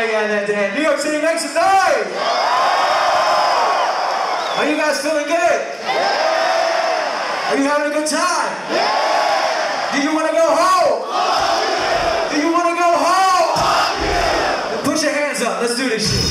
again that day. New York City, make some noise! Are you guys feeling good? Are you having a good time? Do you want to go home? Do you want to go home? Then put your hands up. Let's do this shit.